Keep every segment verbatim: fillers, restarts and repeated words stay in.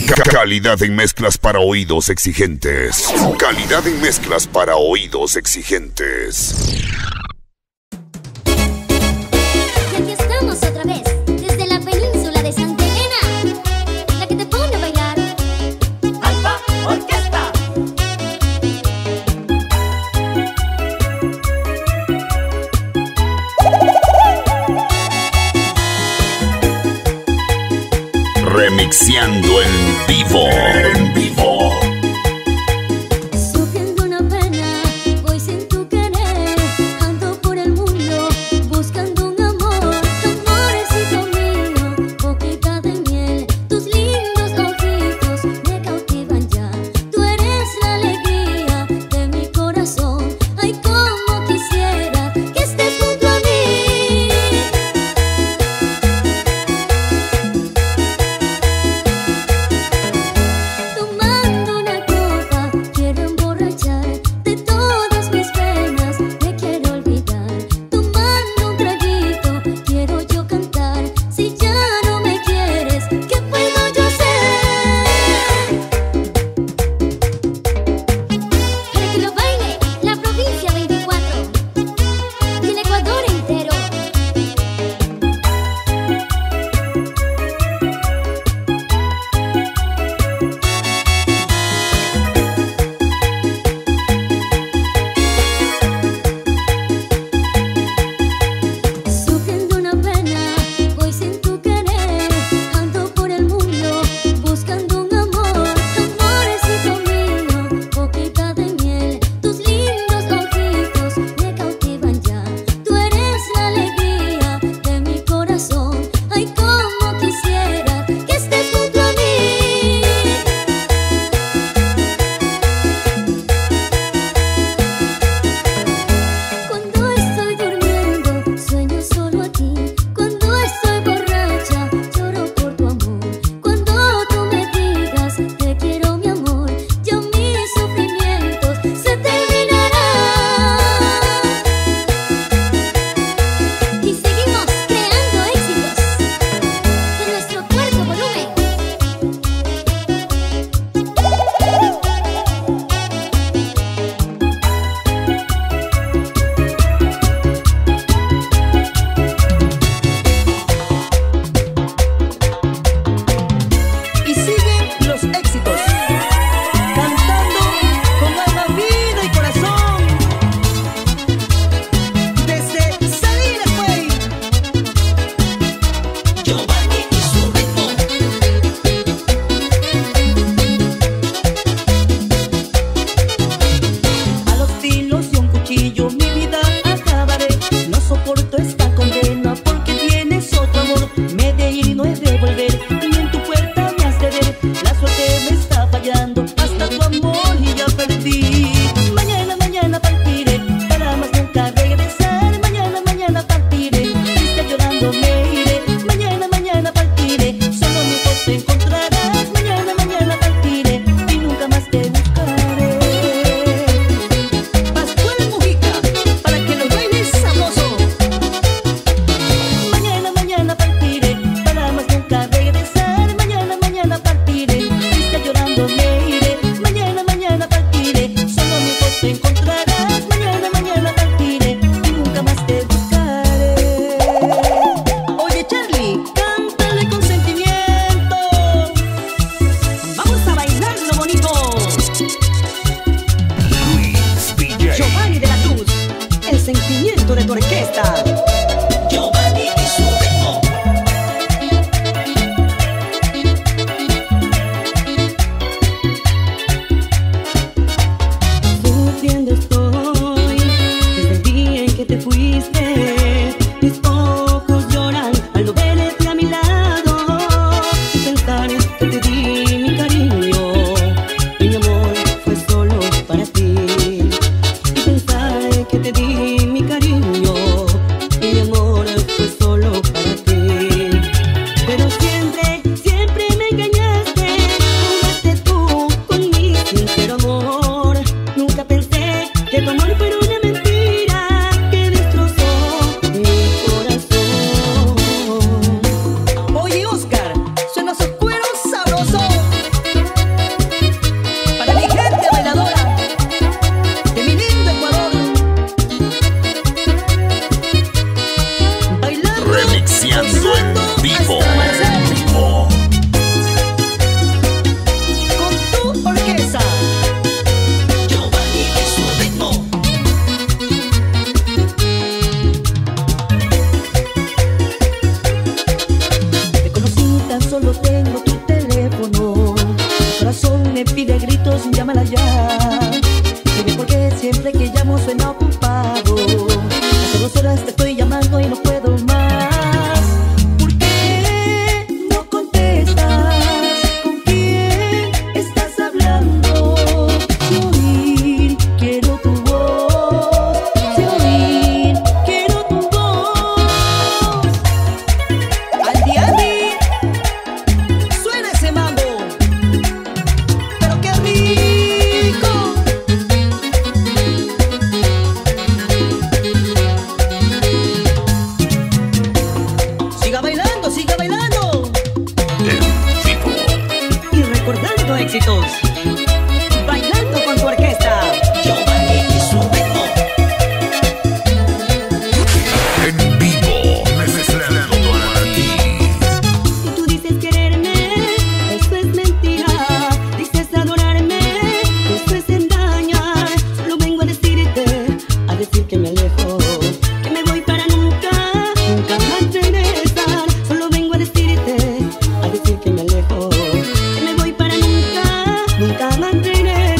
Ca- Calidad en mezclas para oídos exigentes. Calidad en mezclas para oídos exigentes. Y aquí estamos otra vez, desde la península de Santa Elena, la que te pone a bailar. Alfa Orquesta. Remixeando en vivo. En vivo. Sufriendo una pena, voy sin tu querer. Ando por el mundo, buscando un amor. Amorecito mío, boquita de miel. Tus lindos ojitos me cautivan ya. Tú eres la alegría de mi corazón. Ay, como quisiera que estés junto a mí. Tu llámala ya. Dime por qué siempre que llamo suena ocupado. Hace dos horas te estoy llamando y no puedo más. ¿Por qué no contestas? ¿Con quién estás hablando? Si oír quiero tu voz, si oír quiero tu voz. Andy, Andy, suena ese mambo, pero qué rico. Siga bailando, siga bailando y recordando éxitos. Bailando con tu orquesta. Giovanni y su ritmo. En vivo, mezclando para ti. Tú dices quererme, eso es mentira. Dices adorarme, eso es engañar. Solo vengo a decirte, a decir que me alejo, que me voy para nunca, nunca más regresar. Solo vengo a decirte, a decir que me alejo, que me voy para nunca, nunca más regresar.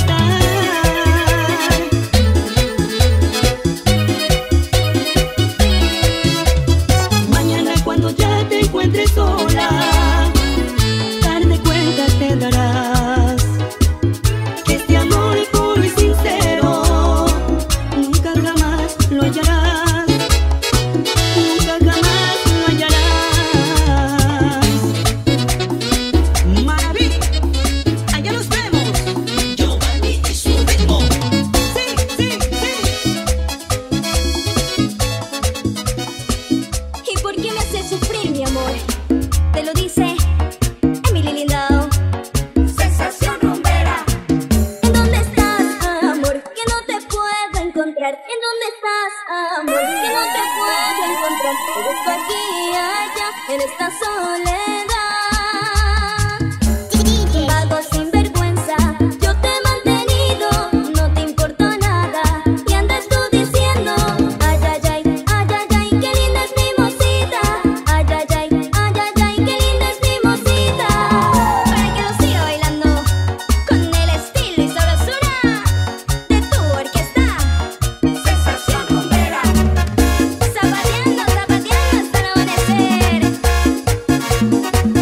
Mañana cuando ya te encuentres sola, tarde cuenta te darás que este amor puro y sincero nunca jamás lo hallarás, nunca jamás lo hallarás. Maraví, allá nos vemos. Giovanni y su ritmo. Sí, sí, sí. ¿Y por qué me haces sufrir, mi amor? Te lo dice Emily Lindau. Sensación rumbera. ¿En dónde estás, amor? Que no te puedo encontrar. ¿En dónde estás, amor? Que no te puedo encontrar. Te busco aquí y allá en esta soledad. Vago sin vergüenza, yo te he mantenido, no te importó nada. Y andas tú diciendo, ay, ay, ay, ay, ay, ay, qué linda es mi mocita. Ay, ay, ay, ay, ay, ay, qué linda es mi mocita. Para que lo siga bailando con el estilo y sabrosura de tu orquesta. Sensación rumbera. Zapateando, zapateando hasta el amanecer.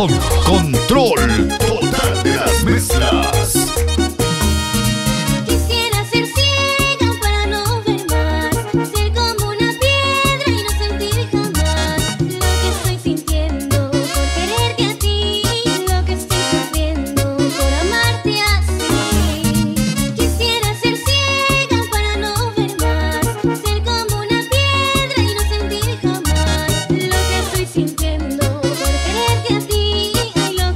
Control total de las mezclas. Quisiera ser ciega para no ver más, ser como una piedra y no sentir jamás lo que estoy sintiendo por quererte a ti, lo que estoy sufriendo por amarte así. Quisiera ser ciega para no ver más, ser como una piedra y no sentir jamás lo que estoy sintiendo por quererte a ti, ay, lo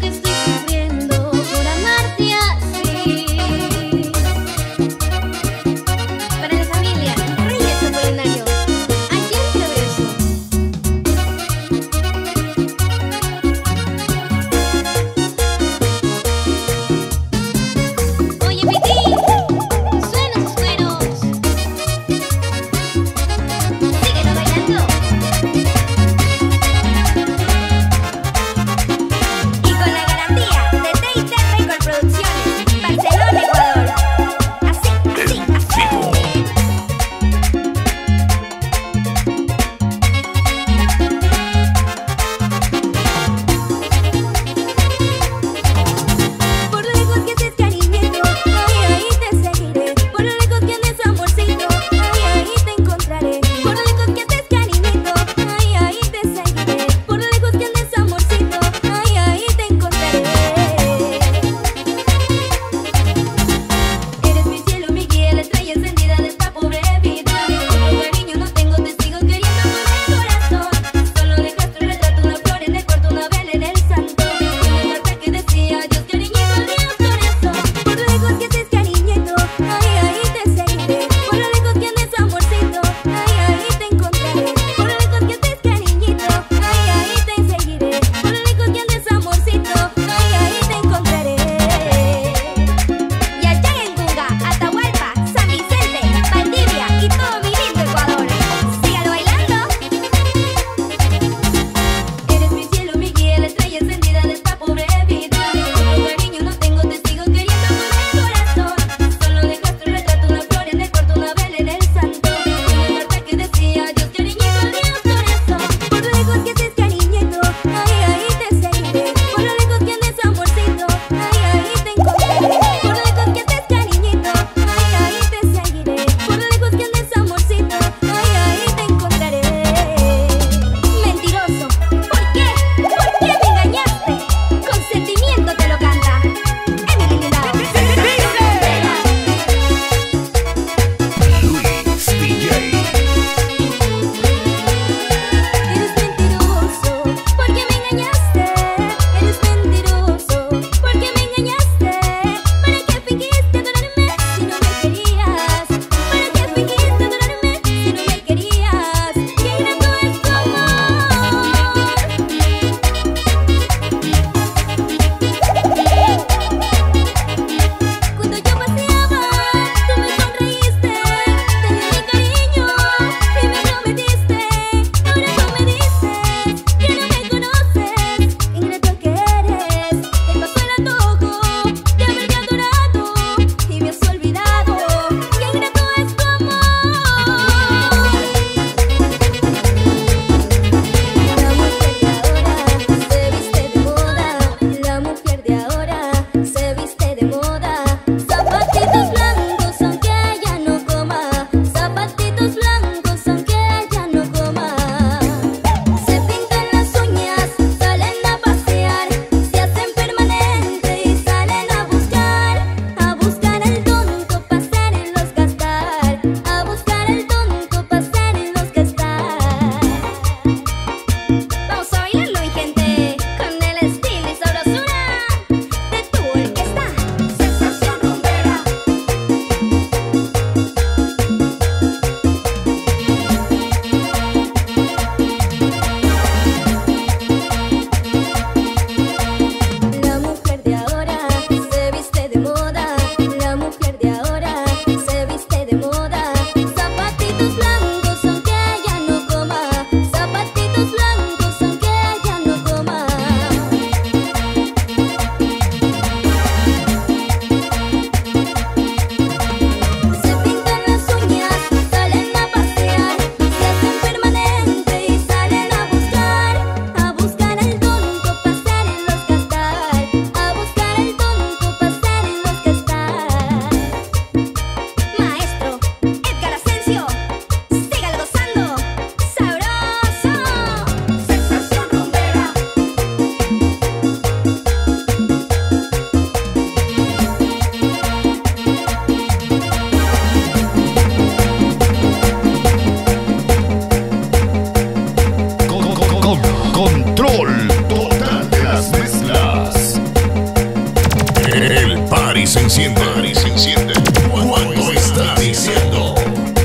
enciende, París se enciende cuando está diciendo.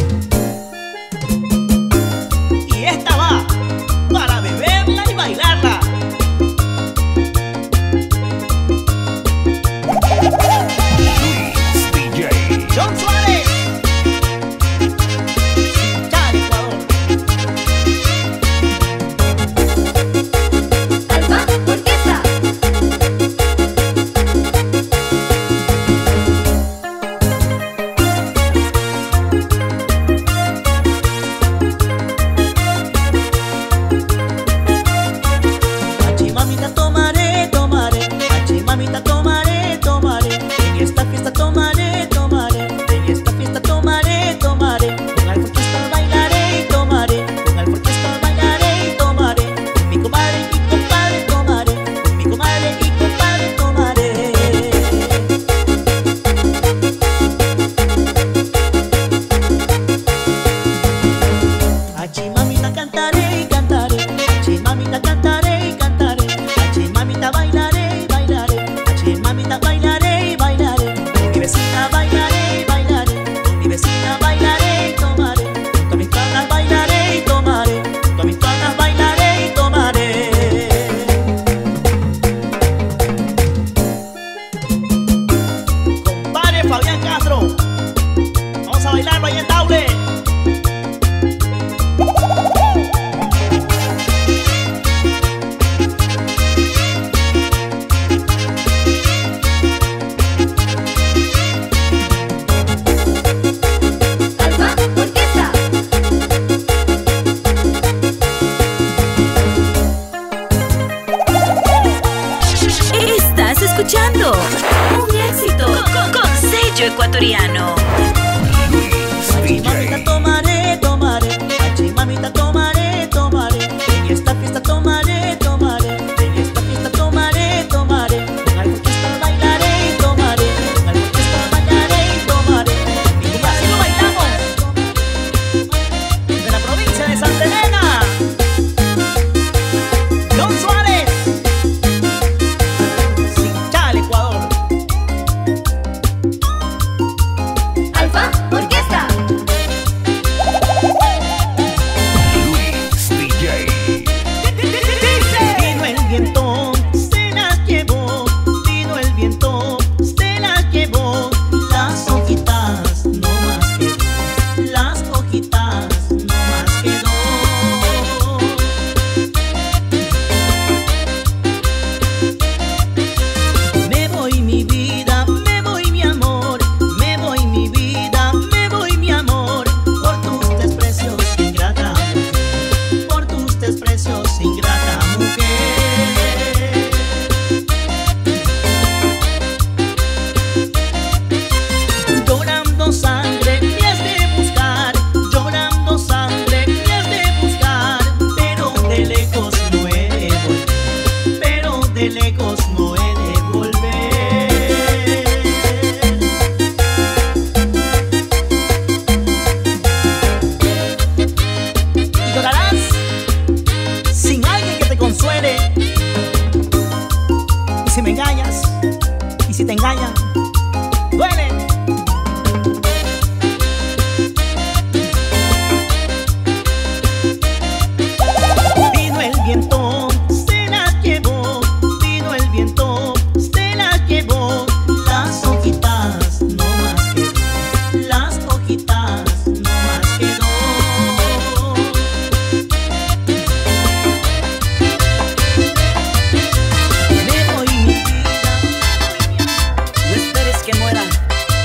Y esta va para beberla y bailarla. Luis D J. John Suárez. Sinchar, Ecuador. Alfa Orquesta. Achi mamita tomaré, tomaré. Achi mamita tomaré, tomaré. En esta fiesta tomaré, tomaré. En esta fiesta tomaré, tomaré. Con al orquesta bailaré y tomaré. Con al orquesta bailaré y tomaré. Con mi comadre y compadre tomaré. Con mi comadre y compadre tomaré. Achi mamita cantaré y cantaré. Achi mamita cantaré y cantaré. Achi mamita bailaré y bailaré. Achi mamita bailaré y bailaré. Con mi vecina bailaré y bailaré. Con mi vecina bailaré y tomaré. Junto a mis panas bailaré y tomaré. Junto a mis panas bailaré y tomaré. Compadre Fabián Castro, vamos a bailarlo ahí en Daule. Alfa Orquesta. Estás escuchando un éxito con, con sello ecuatoriano. Achi mamita tomaré, tomaré. Achi mamita tomaré, tomaré. En esta fiesta tomaré, tomaré. En esta fiesta tomaré, tomaré. Con al orquesta bailaré y tomaré. Con al orquesta bailaré y tomaré. Y así lo bailamos. De la provincia de Santa Elena. John Suárez. Sinchar, Ecuador. Alfa Orquesta. Luis D J. Vino el viento, se las llevó. Vino el viento, se las llevó. Las hojitas no más quedó. Las hojitas no más quedó. Me voy mi vida, me voy mi amor. Me voy mi vida, me voy mi amor. Por tus desprecios, ingrata mujer. Por tus desprecios, ingrata mujer. Llorando sangre me has de buscar. Llorando sangre me has de buscar. Pero de lejos no he de volver. Pero de lejos no he de volver. Y llorarás sin alguien que te consuele. Y si me engañas, y si te engañan, duele. Vino el viento, se las llevó. Vino el viento, se las llevó. Las hojitas no más quedó. Las hojitas no más quedó. Me voy mi vida, no esperes que muera.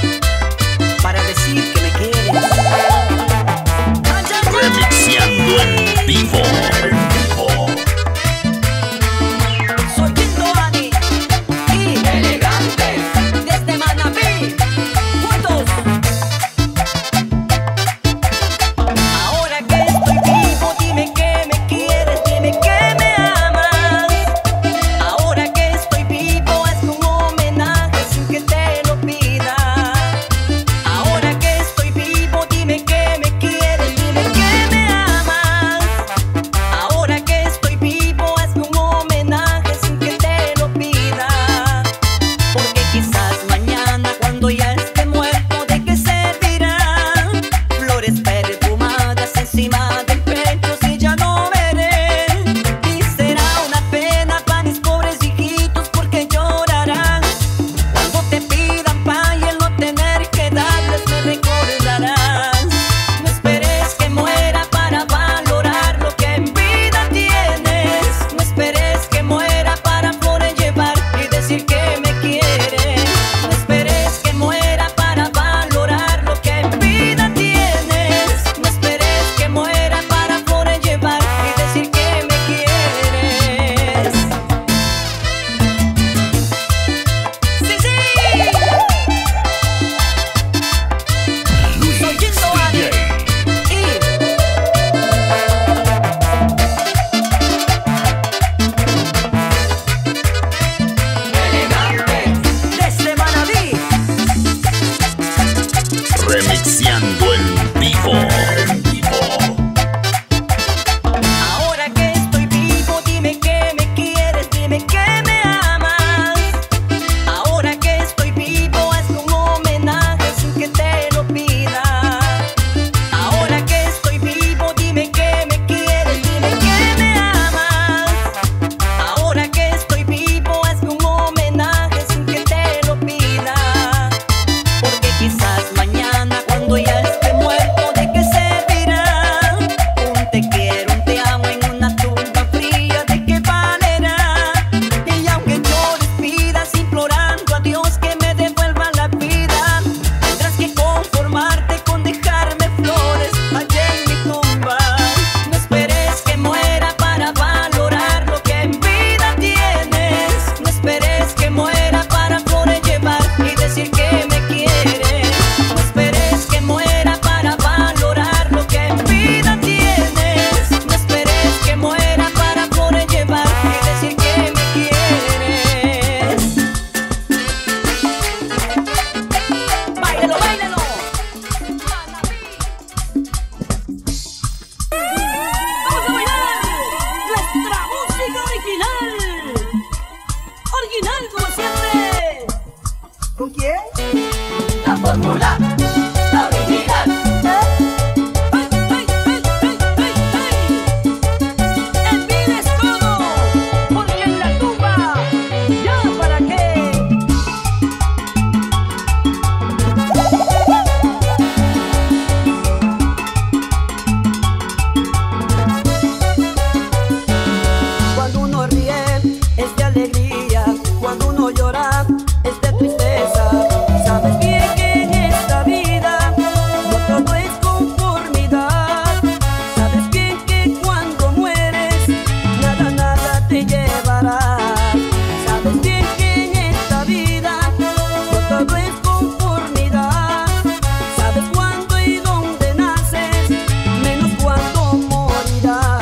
Original como siempre. ¿Con quién? La fórmula, la original. ¡Ay, ay, ay, ay, ay, ay! Envides todo, porque en la tumba, ¿ya para qué? Cuando uno ríe es de alegría, cuando uno llora es de tristeza. Sabes bien que en esta vida no todo es conformidad. Sabes bien que cuando mueres nada, nada te llevará. Sabes bien que en esta vida no todo es conformidad. Sabes cuándo y dónde naces, menos cuándo morirás.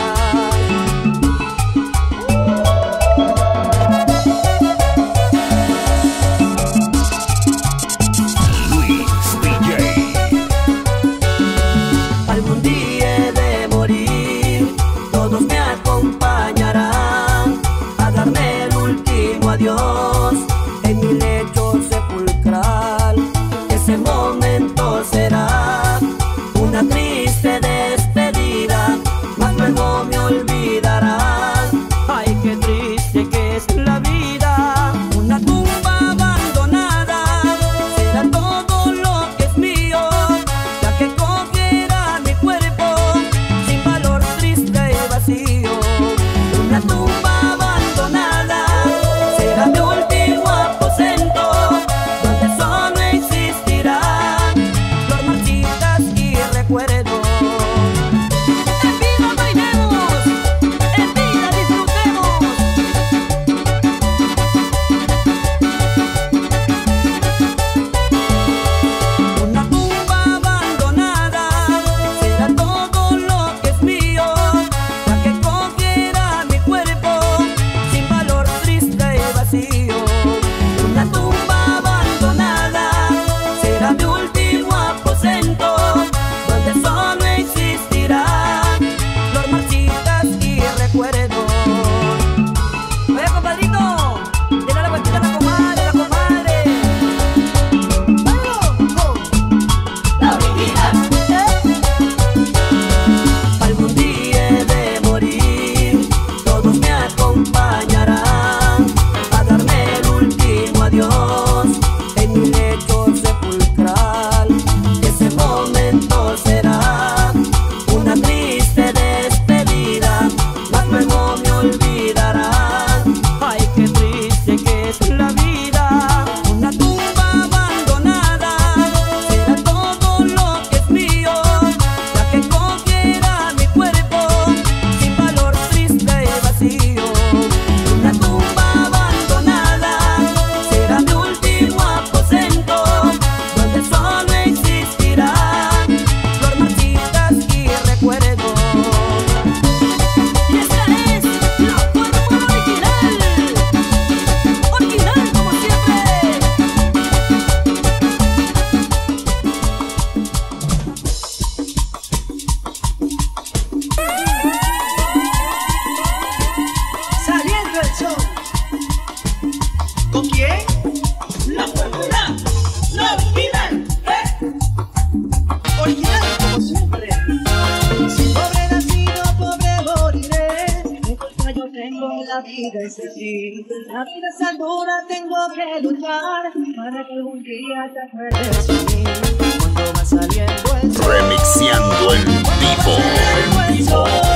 Algún día he de morir, todos me acompañarán a darme el último adiós en mi lecho sepulcral. Ese momento será una triste despedida, mas luego me olvidarán. Ay, qué triste que es la vida, una tumba abandonada. Será todo lo que es mío, la que cogerá mi cuerpo sin valor, triste y vacío. Una tumba abandonada será mi último aposento, donde solo existirán flor marchitas y recuerdos. En vida bailemos, en vida disfrutemos. Una tumba abandonada será todo lo que es mío, la que cogerá mi cuerpo sin valor, triste y vacío. Una tumba abandonada será mi último aposento, donde solo existirán flor marchitas y recuerdos. Oye, compadrito, dile la vueltita a la comadre, la comadre. La original. Algún día he de morir, todos me acompañarán a darme el último adiós en mi lecho sepulcral. Ese momento será una triste despedida, mas luego me olvidarán. Ay, qué triste que es la vida, una tumba abandonada. Será todo lo que es mío, la que cogerá mi cuerpo sin valor, triste y vacío. Una tumba abandonada será mi último aposento, donde solo existirán flor marchitas y recuerdos. Y esta es la fórmula original, original como siempre. Saliendo el sol. ¿Con quién? La fórmula, la original, ¿eh? Original como siempre. Si pobre nacido, pobre moriré. En contra yo tengo la vida es así. La vida es alguna, tengo que luchar para que algún día te acuerdes de mí. Cuando va saliendo el sol, Remixeando en vivo. el sol.